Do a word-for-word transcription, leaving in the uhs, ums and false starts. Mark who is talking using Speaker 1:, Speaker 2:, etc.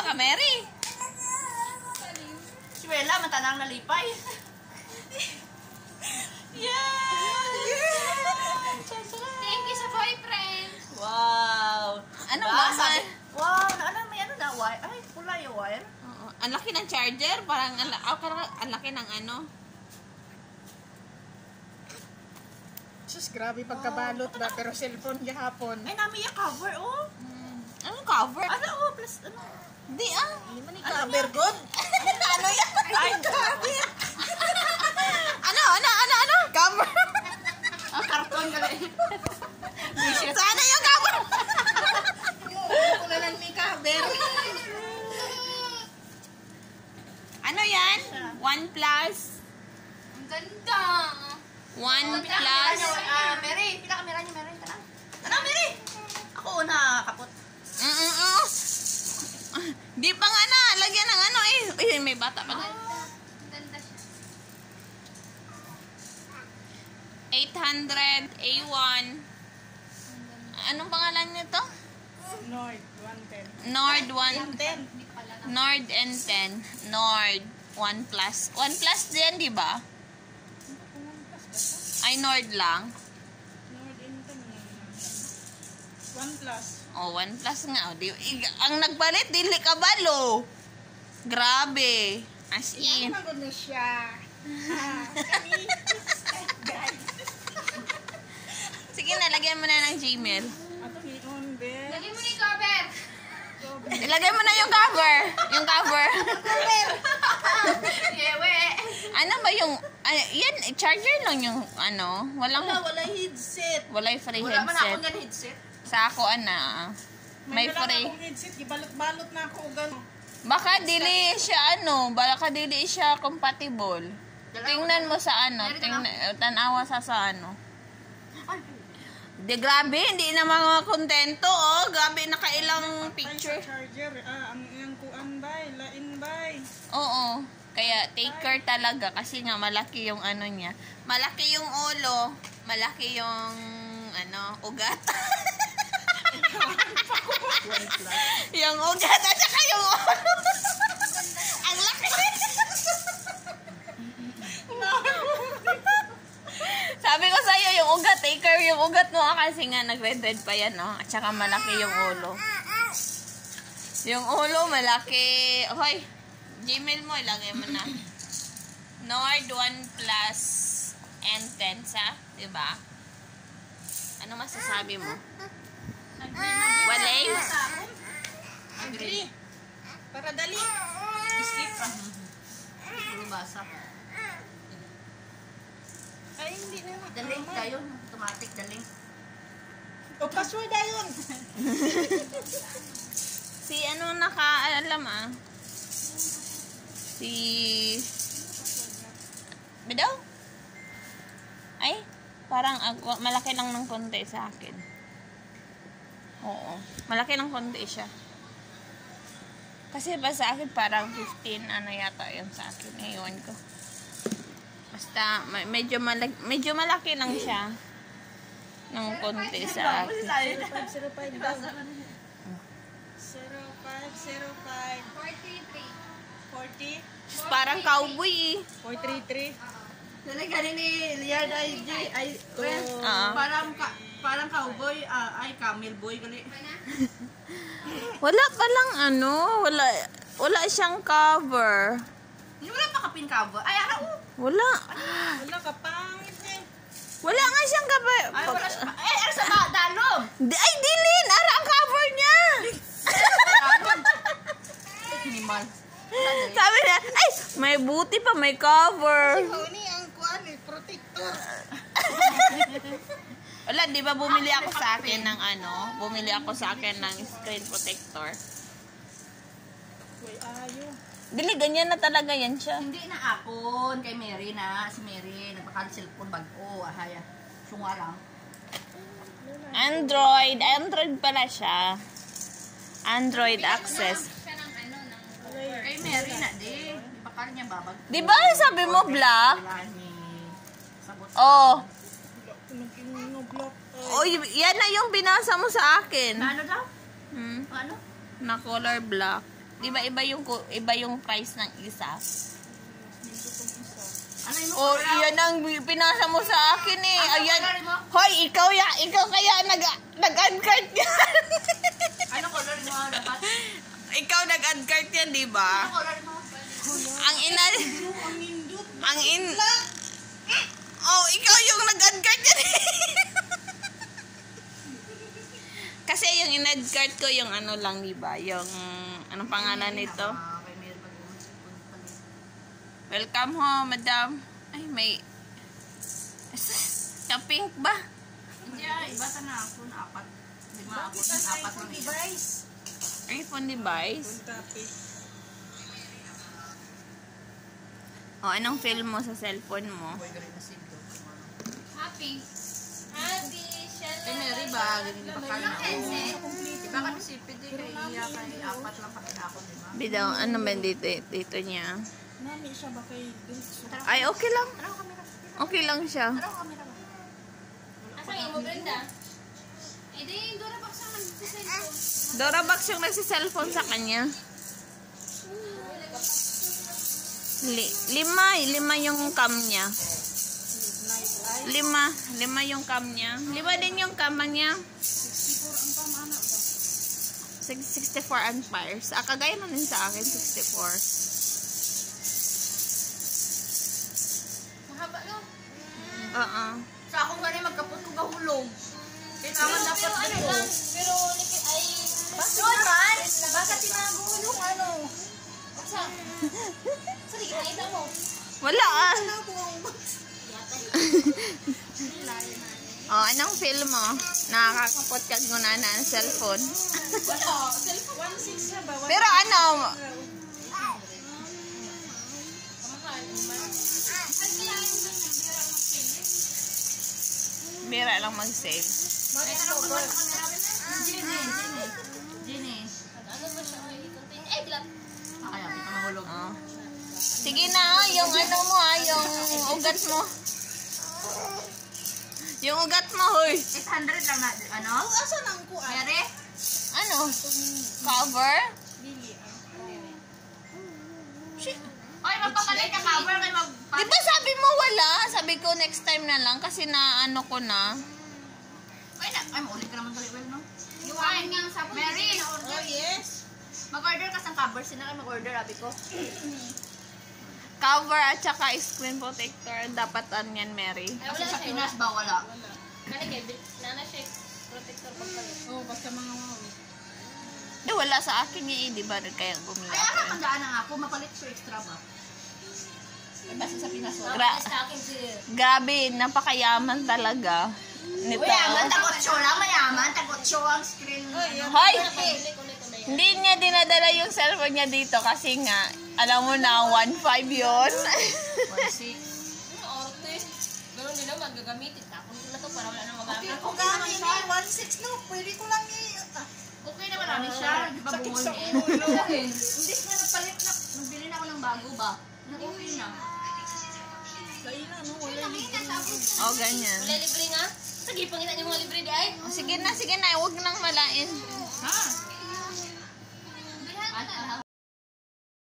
Speaker 1: ka, Mary.
Speaker 2: Si Wela, matanang nalipay. Yeah!
Speaker 3: Thank you sa boyfriend.
Speaker 2: Wow!
Speaker 1: Ano
Speaker 2: Ba,
Speaker 1: ba?
Speaker 2: sabi- Wow, na, ano, may ano na, wire? Ay, pula yung wire.
Speaker 1: Oo. Ang laki ng charger. Parang, ang, oh, parang ang laki ng ano.
Speaker 4: Sus, grabe pagkabalot ba? Pero cellphone gahapon.
Speaker 2: Ay, nami yung cover, oh.
Speaker 1: Hmm. Anong cover?
Speaker 2: Ano, oh, plus, ano?
Speaker 1: Di ah.
Speaker 4: Hindi man cover good.
Speaker 1: Ano yan?
Speaker 2: Ay, grabe.
Speaker 1: Ano? Ano? Ano? Ano? Cover?
Speaker 2: Ang karton ka lang.
Speaker 1: Sana yung cover?
Speaker 4: Kung na lang may cover.
Speaker 1: Ano yan? One plus.
Speaker 3: Ang ganda.
Speaker 1: One
Speaker 2: Pila kamera
Speaker 1: plus.
Speaker 2: niyo, ah, Mary, pila kamera niyo, Mary, tanang. Tanang, Mary. Ako una, kapot.
Speaker 1: Mm-mm. Di pa nga na. Lagyan ng ano eh. Ay, may bata pa.
Speaker 3: Ang ganda. Ang ganda siya.
Speaker 1: eight hundred A one. Anong pangalan nito?
Speaker 4: Nord, one ten.
Speaker 1: Nord one.
Speaker 4: ten.
Speaker 3: Hindi ko pala na.
Speaker 1: Nord N ten. Nord one plus. one plus din, di ba? Ay, Nord lang.
Speaker 4: Nord N ten. one plus.
Speaker 1: Oh, one plus nga. Oh, di, ig- ang nagpalit, dili kabalo. Grabe. As in.
Speaker 4: Yan magod na siya. Ah, kami. Guys.
Speaker 1: Sige na, lagyan mo na ng Gmail.
Speaker 4: Ato ni on be.
Speaker 3: Lagyan mo na yung cover.
Speaker 1: Ilagay mo na yung cover. Yung cover.
Speaker 2: Yewe.
Speaker 1: Ano ba yung, ay, yan, charger lang yung, ano, walang,
Speaker 4: Wala, wala headset.
Speaker 1: wala yung free
Speaker 2: Wala man ako
Speaker 1: headset.
Speaker 2: ng headset.
Speaker 1: Sa ako, ana, may
Speaker 4: wala
Speaker 1: free.
Speaker 4: akong headset. Gibalot-balot na ako. Gano.
Speaker 1: Baka dili siya, ano, baka dili siya compatible. Tingnan mo sa ano, tingnan, tanawa sa sa ano.
Speaker 2: Ay,
Speaker 1: Di, grabe, hindi na mga kontento, oh. Grabe, nakailang picture.
Speaker 4: Ay, sa charger. Ah, ang iyang kuan bay. Lain bay.
Speaker 1: Oo. Kaya take care talaga kasi nga malaki yung ano niya. Malaki yung ulo, malaki yung ano, ugat. Yung ugat at saka yung ulo. Ang laki. Sabi ko sa'yo, yung ugat, take care yung ugat mo kasi nga nag-red-red pa yan, no? At saka malaki yung ulo. Yung ulo, malaki. Hoy, Gmail mo, ilagay mo na. Nord one plus N ten sa, diba? Ano masasabi mo? Walay?
Speaker 4: Agree. Para dali.
Speaker 2: skip pa. Basa.
Speaker 4: Ay, hindi na.
Speaker 2: Daling dayon, automatic daling.
Speaker 4: O, password na yun.
Speaker 1: Si ano nakaalam ah? Si... Bidaw? Ay, parang ako, malaki lang ng konti sa akin. Oo, malaki ng konti siya. Kasi ba sa akin parang fifteen ano yata yun sa akin. Ewan ko. Basta ma- medyo, malag- medyo malaki lang siya ng konti sa akin.
Speaker 4: zero five daw. zero five zero five
Speaker 3: forty-three.
Speaker 4: forty
Speaker 1: Parang cowboy eh.
Speaker 4: four three three.
Speaker 2: Daling galing ni Liard ay ay well,
Speaker 1: Ah.
Speaker 2: parang ka, parang cowboy ah, ay camel boy gali.
Speaker 1: Wala pa lang ano, wala wala siyang cover.
Speaker 2: Hindi wala pa kapin cowboy. Ay ara oh.
Speaker 1: Wala.
Speaker 4: Wala ka pangit eh.
Speaker 1: Wala nga siyang cover.
Speaker 2: Ay wala siya. Ay ara sa ba dalom.
Speaker 1: Di- Ay, dilin! Ara ang cover niya!
Speaker 2: Dalom. Minimal.
Speaker 1: Sabi niya, ay, may buti pa, may cover.
Speaker 4: Ikaw ni ang kuan eh, protector.
Speaker 1: Wala, di ba bumili ako sa akin ng ano? Bumili ako sa akin ng screen protector.
Speaker 4: Uy, ayo.
Speaker 1: Dili, ganyan na talaga yan siya.
Speaker 2: Hindi na apon kay Mary na si Mary nagpakal cellphone bag-o ahaya. Sunga lang.
Speaker 1: Android. Android pala siya. Android access.
Speaker 3: Siya ng ano, ng
Speaker 2: Kay Mary na di. Ipakal niya babag.
Speaker 1: Di ba sabi mo black?
Speaker 2: Wala ni sabot.
Speaker 1: Oh.
Speaker 4: Nag-block.
Speaker 1: Oh, y- yan na yung binasa mo sa akin.
Speaker 2: Na ano daw?
Speaker 1: Hmm?
Speaker 2: Ano?
Speaker 1: Na color black. Di ba iba yung, ku- iba yung price ng isa?
Speaker 2: Ano yung
Speaker 1: Oh, iyan ang pinasa mo sa akin eh. Ayan. Hoy, ikaw ya, ikaw kaya nag nag-uncart yan.
Speaker 2: Ano color mo dapat?
Speaker 1: Ikaw nag-uncart yan, di ba?
Speaker 2: Ano color mo?
Speaker 1: Ang ina Ang in Oh, ikaw yung nag-uncart yan. Kasi yung in-uncart ko yung ano lang, di ba? Yung anong pangalan nito?
Speaker 2: Ah, kay Mary mag-uusap.
Speaker 1: Welcome home, madam. Ay, may... Ka-pink ba?
Speaker 2: Hindi ah, iba sa na ako na apat. Lima ako,
Speaker 4: Bakit ang
Speaker 2: apat
Speaker 4: iPhone
Speaker 2: lang siya.
Speaker 4: device?
Speaker 1: iPhone device?
Speaker 4: Copy.
Speaker 1: O, anong film mo sa cellphone mo?
Speaker 2: Boy, galing na sim to.
Speaker 3: Happy. Happy. Siya
Speaker 2: Kay Mary ba? Ganun ba ka na? Iba ka nisipid eh. Kay iya kay apat lang kami na ako, di ba?
Speaker 1: Bidaw, ano ba dito, dito niya?
Speaker 4: Nami siya ba kay Dulce?
Speaker 1: Ay, okay lang.
Speaker 2: Tara ko kamera.
Speaker 1: Okay lang siya.
Speaker 2: Tara ko kamera ba?
Speaker 3: Asan yung mo, Brenda? Eh, di yung Dora Box ang nag-cellphone.
Speaker 1: Dora Box yung nagsi-cellphone sa kanya. Li lima, lima yung cam niya. Lima, lima yung cam niya. Lima din yung cam niya.
Speaker 4: sixty-four ang pamana ba?
Speaker 1: sixty-four amperes. Ah, kagaya na din sa akin, sixty-four.
Speaker 3: Mahaba, no?
Speaker 1: Oo.
Speaker 2: Sa akong gani magkapot ko gahulog. Kailangan dapat
Speaker 3: Pero ano
Speaker 2: dito.
Speaker 3: lang, pero niki- ay...
Speaker 2: Bakit naman? Bakit tinago yung ano?
Speaker 3: Sa? Sorry, nakita mo.
Speaker 1: Wala ah. Oh, anong film mo? Nakakapot ka guna na ang cellphone.
Speaker 3: Wala, cellphone.
Speaker 4: one six siya ba?
Speaker 1: Pero ano,
Speaker 3: Kamahal. Ay, kaya yung ganyan, bira
Speaker 1: bira
Speaker 3: ang mag-sale.
Speaker 1: lang mag-save.
Speaker 2: Ay, tanong ko sa kamera. Jenny, Jenny. Jenny.
Speaker 3: Ano ba siya? Ay, ikuntin. Eh, bilat.
Speaker 2: Ah, kaya kita mahulog.
Speaker 1: Oh. Sige na, oh, yung ano mo ah, yung ugat mo. Yung ugat mo, hoy.
Speaker 2: eight hundred lang na, ano?
Speaker 4: Asan ang kuan?
Speaker 2: Mary?
Speaker 1: Ano? Cover?
Speaker 4: Dili ah.
Speaker 1: Shit.
Speaker 2: Oy, magpapalit ka cover kay mag...
Speaker 1: Di ba sabi mo wala? Sabi ko next time na lang kasi na ano ko na.
Speaker 2: Oy, na, ay, maulit ka naman tuloy, well, no?
Speaker 3: Yung akin nga ang sabon.
Speaker 2: Mary!
Speaker 4: Oh yes.
Speaker 2: Mag-order ka sa cover. Sino kayo mag-order, abi ko?
Speaker 1: Cover at saka screen protector. Dapat yan, Mary.
Speaker 3: Ay,
Speaker 2: Kasi
Speaker 3: wala
Speaker 2: sa
Speaker 3: siya.
Speaker 2: Pinas ba, wala?
Speaker 3: Kanigay, nana siya. Protector pagpalit.
Speaker 4: Oh, basta mga wow.
Speaker 1: Eh, wala sa akin niya eh. Di ba kaya bumili
Speaker 2: Ay, ano,
Speaker 1: ako?
Speaker 2: tandaan na nga ako. Mapalit ko extra ba? Ay, basta sa Pinas, wala.
Speaker 1: Gra-
Speaker 3: Sa akin si...
Speaker 1: Grabe, napakayaman talaga. Nito.
Speaker 2: Mayaman, tagotso lang, mayaman. Tagotso ang screen.
Speaker 1: Hoy!
Speaker 3: Pabili ko nito na yan.
Speaker 1: Hindi niya dinadala yung cellphone niya dito kasi nga, alam mo na, one five yun.
Speaker 2: one six.
Speaker 3: Ano, orte? Ganun din naman, gagamitin. Tapon ko na to para wala nang
Speaker 2: Okay,
Speaker 3: magamit.
Speaker 2: okay naman siya.
Speaker 4: one six no, pwede ko lang i... Ah,
Speaker 2: Okay naman namin siya. Di ba
Speaker 4: Sakit
Speaker 2: bungol
Speaker 4: sa
Speaker 2: din?
Speaker 4: ulo.
Speaker 2: Hindi nga nagpalit na. Nagbili na ako ng bago ba? Nag-okay na.
Speaker 4: Kaya na, no? Wala libre na.
Speaker 1: O, ganyan.
Speaker 3: Wala libre nga? Sige, pangitan yung mga libre di ay.
Speaker 1: O, sige na, sige na, huwag nang malain.
Speaker 2: Ha?